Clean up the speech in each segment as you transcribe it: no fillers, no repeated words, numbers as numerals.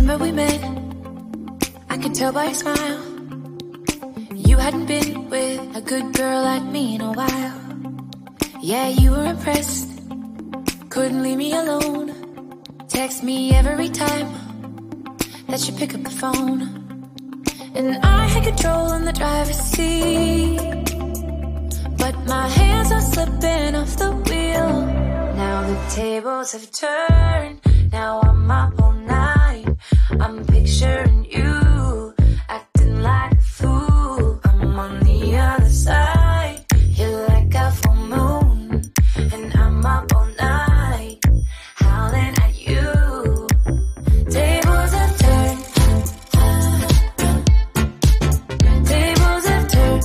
Remember we met, I could tell by your smile. You hadn't been with a good girl like me in a while. Yeah, you were impressed, couldn't leave me alone. Text me every time that you pick up the phone. And I had control in the driver's seat, but my hands are slipping off the wheel. Now the tables have turned, now I'm up all night. I'm picturing you, acting like a fool. I'm on the other side, you're like a full moon. And I'm up all night, howling at you. Tables have turned, tables have turned,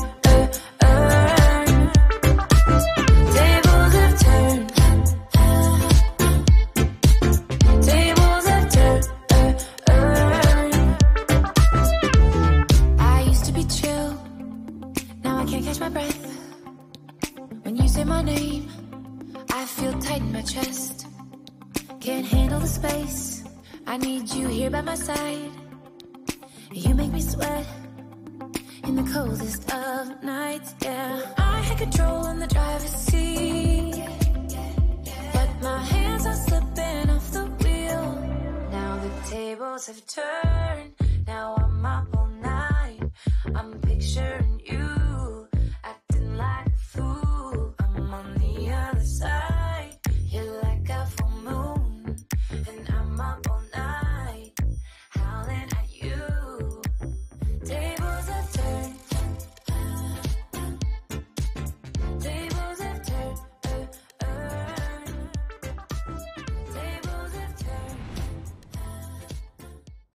tables have turned, tables have turned. I used to be chill, now I can't catch my breath. When you say my name, I feel tight in my chest. Can't handle the space, I need you here by my side. You make me sweat in the coldest of nights, yeah. I had control in the driver's seat, but my hands are slipping off the wheel. Now the tables have turned.